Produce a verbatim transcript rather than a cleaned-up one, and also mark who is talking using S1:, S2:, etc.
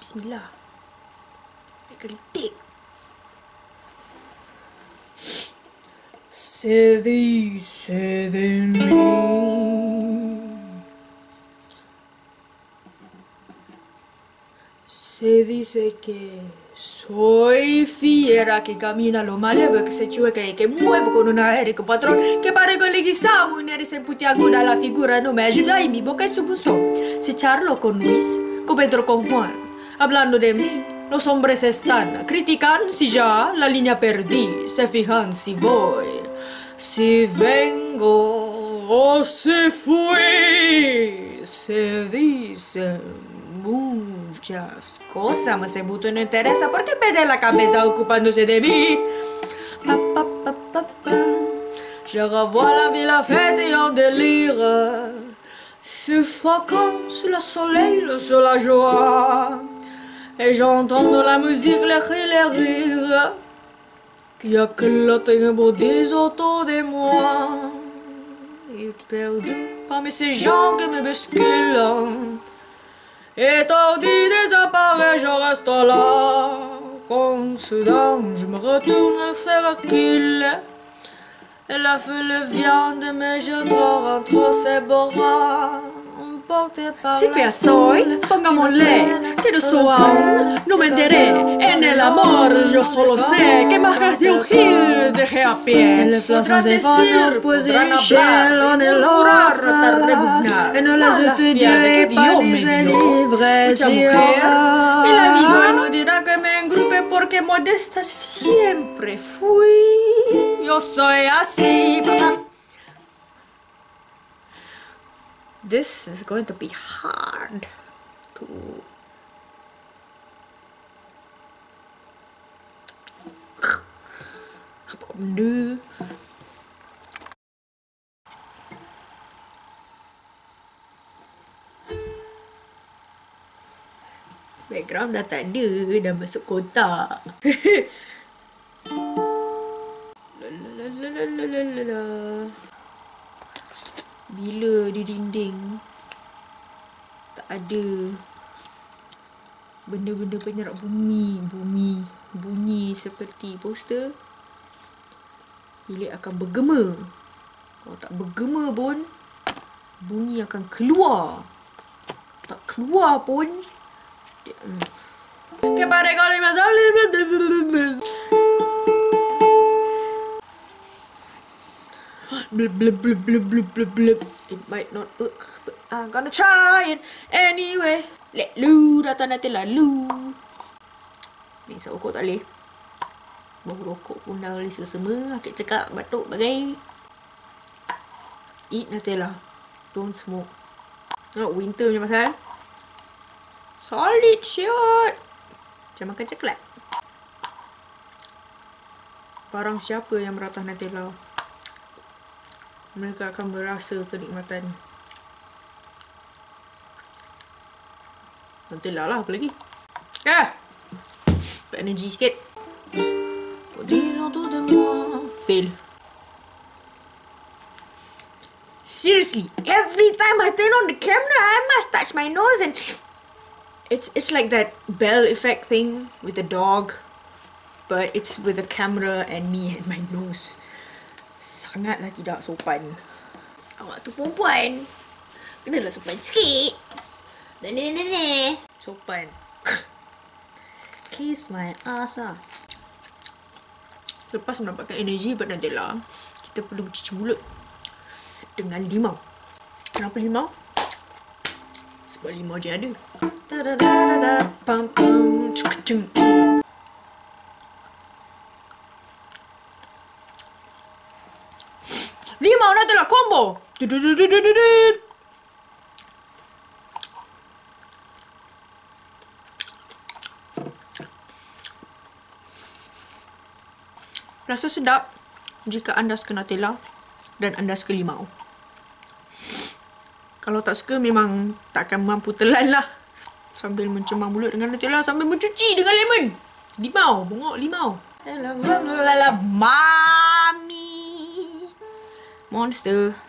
S1: Bismillah. Gelitik. Se dice de mí. Se dice que soy fiera, que camina lo malevo, que se chueca y que muevo con un aéreo patrón, que parezco el leguizamo, un eres en putiaguda, la figura no me ayuda y mi boca es su buzón. Si charlo con Luis, con Pedro, con Juan, hablando de mí, los hombres están, critican si ya la línea perdí, se fijan si voy, si vengo o si fui, se dicen muchas cosas, mas el buto no interesa porque perder la cabeza ocupándose de mí. Pa, pa, pa, pa, pa. Je revois la vie, la fête et en délire, suffocant sous le soleil, sous la joie. Et j'entends dans la musique les cris, les rires qui éclatent et rebondissent autour de moi. Et perdu parmi ces gens qui me bousculent, étourdi, désapparaît, je reste là. Quand soudain je me retourne, c'est recul. Et la foule vient de mes genoux entre ses bras. Si fui soy, pongámosle, quiero soar, no me enteré, en el amor yo solo sé que más de un gil dejé a pie. Podrán decir, podrán hablar, murmurar, rebugnar, en las estudié que Dios me dio. Mucha mujer, y la vida no dirá que me engrupe porque modesta siempre fui. Yo soy así, papá. This is going to be hard to apa benda background dah tak ada, dah masuk kotak. Lalalalalalala. Bila di dinding tak ada benda-benda penyerak bumi, bumi bunyi seperti poster, bilik akan bergema. Kalau tak bergema pun, bunyi akan keluar. Tak keluar pun, dia, hmm. Kepada kau lima zalim. Blub, blub, blub, blub, blub, blub, blub. It might not work, but I'm gonna try it anyway. Let lu, datang nanti lalu. Ni isap rokok tak boleh. Bau rokok pun dah boleh semua. Akik cakap batuk bagai. Eat Nutella. Don't smoke. Not winter punya pasal. Solid shot. Macam makan coklat. Barang siapa yang meratah Nutella, mereka akan merasa kenikmatan. Nutella lah, apa lagi? Ah! Berenergi sikit. Fail. Seriously, every time I turn on the camera, I must touch my nose and it's it's like that bell effect thing with the dog, but it's with the camera and me and my nose. Sangatlah tidak sopan. Awak tu perempuan, kenalah sopan sikit. Nenek-nenek sopan. Kiss my ass lah. Selepas mendapatkan energi buat Nutella, kita perlu cuci mulut dengan limau. Kenapa limau? Sebab limau je ada. Limau Nutella combo. Rasa sedap jika anda suka Nutella dan anda suka limau. Kalau tak suka memang tak akan mampu telan lah. Sambil mencemar mulut dengan Nutella sambil mencuci dengan lemon. Limau, bongok limau. Mami. Monster.